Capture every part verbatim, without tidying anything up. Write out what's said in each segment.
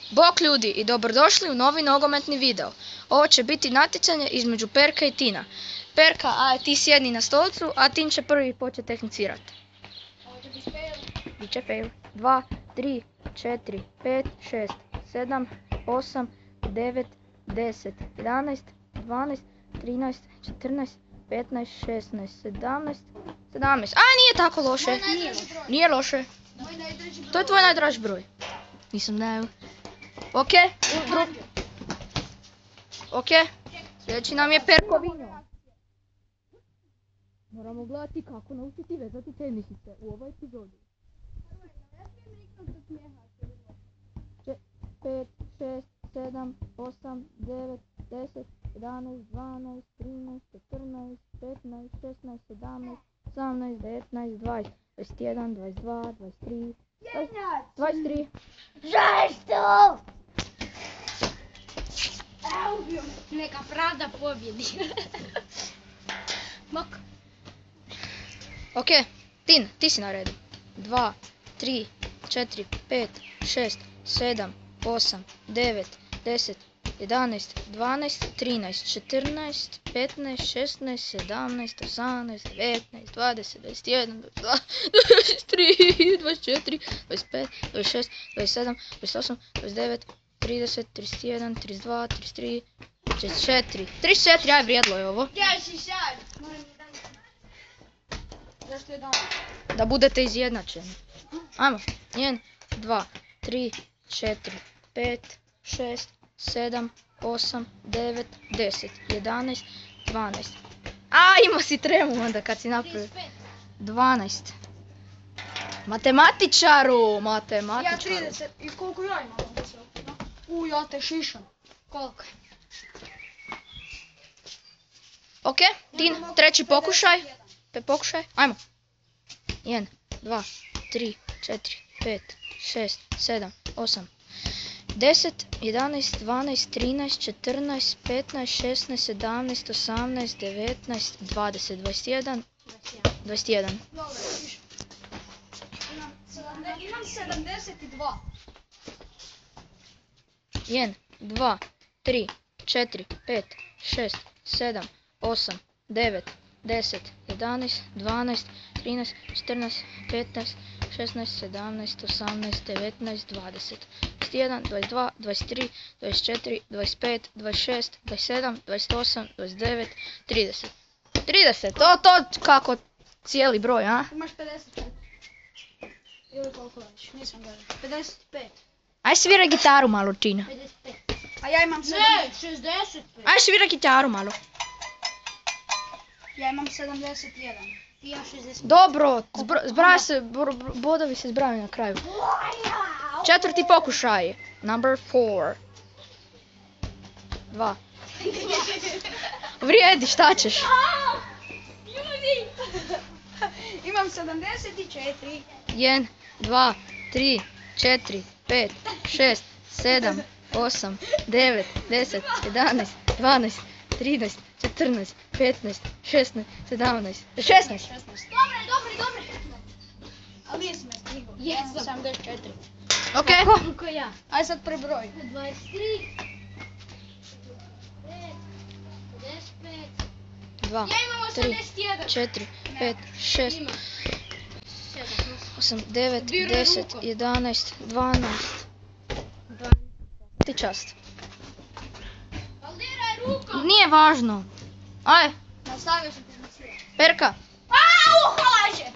Bok ljudi i dobrodošli u novi nogometni video. Ovo će biti natjecanje između Perka i Tina. Perka, aj ti sjedni na stolcu, a Tin će prvi početi tehnicirati. Ovo će biti fail. Biće fail. dva, tri, četiri, pet, šest, sedam, osam, devet, deset, jedanaest, dvanaest, trinaest, četrnaest, petnaest, šesnaest, sedamnaest, sedamnaest. A, nije tako loše. Moj najdraži broj. Nije loše. Moj najdraži broj. To je tvoj najdraži broj. Nisam znao. Ok, dru- ok, sljedeći nam je Perkovinjo. Moramo gledati kako naučiti vezati tenisice u ovoj epizodi. pet, šest, sedam, osam, devet, deset, jedanaest, dvanaest, trinaest, četrnaest, petnaest, šesnaest, sedamnaest, osamnaest, devetnaest, dvadeset, dvadeset jedan, dvadeset dva, dvadeset tri, dvadeset tri. Zašto? Evo bio. Neka pravda pobjedi. Mok. Ok, Tin, ti si na redu. dva, tri, četiri, pet, šest, sedam, osam, devet, deset, jedanaest, dvanaest, trinaest, četrnaest, petnaest, šesnaest, sedamnaest, osamnaest, devetnaest, dvadeset, dvadeset jedan, dvadeset dva, dvadeset tri, dvadeset četiri, dvadeset pet, dvadeset šest, dvadeset sedam, dvadeset osam, dvadeset devet, trideset, trideset jedan, trideset dva, trideset tri, trideset četiri. trideset četiri, aj vrijedlo je ovo. Ja si sad. Moram da dam. Zašto je dam? Da budete izjednačeni. Ajmo, jedan, dva, tri, četiri, pet, šest, sedam, osam, devet, deset, jedanaest, dvanaest. A, ima si tremu onda kad si napravio. trideset pet. dvanaest. Matematičaru, Ja matematičaru. trideset. I koliko ja imam? U, ja te šišam. Koliko? Ok, Tin, treći pokušaj. Pe pokušaj, ajmo. jedan, dva, tri, četiri, pet, šest, sedam, osam, deset, jedanaest, dvanaest, trinaest, četrnaest, petnaest, šesnaest, sedamnaest, osamnaest, devetnaest, dvadeset, dvadeset jedan, dvadeset jedan. Dobro, šišam. Imam sedamdeset, imam sedamdeset dva. jedan, dva, tri, četiri, pet, šest, sedam, osam, devet, deset, jedanaest, dvanaest, trinaest, četrnaest, petnaest, šesnaest, sedamnaest, osamnaest, devetnaest, dvadeset, dvadeset jedan, dvadeset dva, dvadeset tri, dvadeset četiri, dvadeset pet, dvadeset šest, dvadeset sedam, dvadeset osam, dvadeset devet, trideset. trideset, to, to kako cijeli broj, a? Imaš pedeset pet. Ili koliko već, nisam gledao. pedeset pet. Aj svira gitaru malo, Tina. pedeset pet. A ja imam sedamdeset. Ne, šezdeset pet. Aj svira gitaru malo. Ja imam sedamdeset jedan. I ja šezdeset pet. Dobro, zbr- zbraj se, br- br- bodovi se zbraju na kraju. Četvrti pokušaj. Number four. Dva. Vrijedi, šta ćeš? Ljudi! Imam sedamdeset četiri. jedan, dva, tri, četiri, pet, šest, sedam, osam, devet, deset, jedanaest, dvanaest, trinaest, četrnaest, petnaest, šesnaest, sedamnaest, šesnaest. Dobre, dobre, dobre. Ali nisam me stigao. Jesam. sedamdeset četiri. Ok, Koliko ja? Aj sad prebroj. dvadeset tri. pedeset pet. dva, Ja imam tri, osamdeset jedan. četiri, pet, šest, Imam. sedam. osam, devet, Diraj deset, rukom. jedanaest, dvanaest. Ti čast. Valdiraj rukom. Nije važno. Aj, Nastavio sam tehnicirati. Perka. Au, hlaže!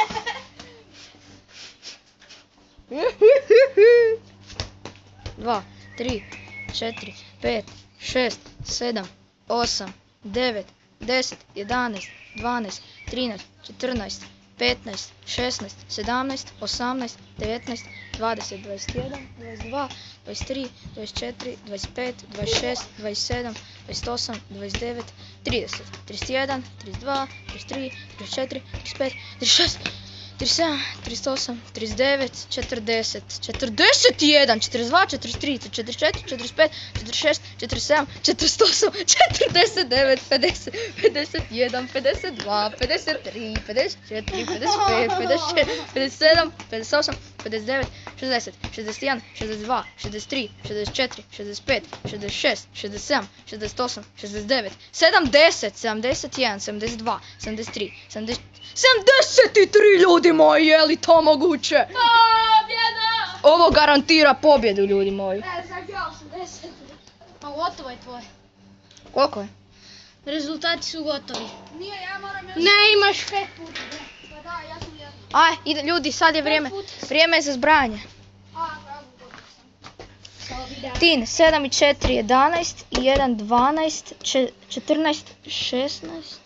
dva, tri, četiri, pet, šest, sedam, osam, devet, deset, jedanaest, dvanaest, trinaest, četrnaest, petnaest, šesnaest, sedamnaest, osamnaest, devetnaest, dvadeset, dvadeset jedan, dvadeset dva, dvadeset tri, dvadeset četiri, dvadeset pet, dvadeset šest, dvadeset sedam, dvadeset osam, dvadeset devet, trideset, trideset jedan, trideset dva, trideset tri, trideset četiri, trideset pet, trideset šest, trideset sedam, trideset osam, trideset devet, četrdeset, četrdeset jedan, četrdeset dva, četrdeset tri, četrdeset četiri, četrdeset pet, četrdeset šest, četrdeset sedam, četrdeset osam, četrdeset devet, pedeset, pedeset jedan, pedeset dva, pedeset tri, pedeset četiri, pedeset pet, pedeset šest, pedeset sedam, pedeset osam, pedeset devet, šezdeset, šezdeset jedan, šezdeset dva, šezdeset tri, šezdeset četiri, šezdeset pet, šezdeset šest, šezdeset sedam, šezdeset osam, šezdeset devet, sedamdeset, sedamdeset jedan, sedamdeset dva, sedamdeset tri, sedamdeset, sedamdeset tri, ljudi moji, je li to moguće? Pobjeda! Ovo garantira pobjedu, ljudi moji. Ne, sam ja osamdeset. Pa gotovo je tvoje. Koliko je? Rezultati su gotovi. Nije, ja moram još... Ne, imaš pet puta. Pa da, ja sam jedan. Aj, ide, ljudi, sad je vrijeme, vrijeme je za zbrajanje. A, bravo, gotovo sam. Tin, sedam i četiri, jedanaest, i jedan, dvanaest, četrnaest, šesnaest,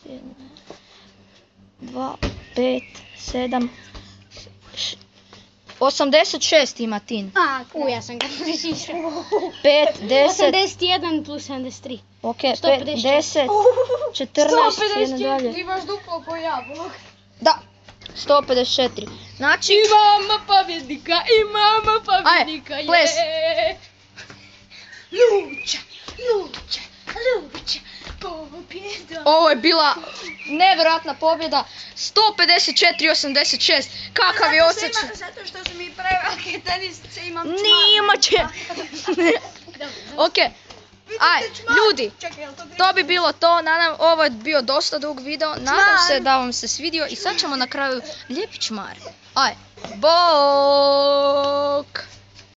dva, pet, sedam, osamdeset šest ima Tin. A, u, ja sam ga prešišao. pet, deset, osamdeset jedan plus sedamdeset tri. ok, sto pet, pedeset deset, četrnaest, jedan dalje. Imaš duplo po jablok. Da, sto pedeset četiri. Znači, Imamo pobjednika, imamo pobjednika, Aj, ples. je. Luča, luča, luča, pobjeda. ovo je bila nevjerojatna pobjeda. sto pedeset četiri osamdeset šest. Kakav je osjećaj? Zato što su mi prevelike tenisice, imam čmar. Nima će. Ok. Aj, ljudi, Čekaj, jel to gre? to bi bilo to. Nadam, ovo je bio dosta dug video. Nadam se da vam se svidio i sad ćemo na kraju lijepi čmar. Aj, bok.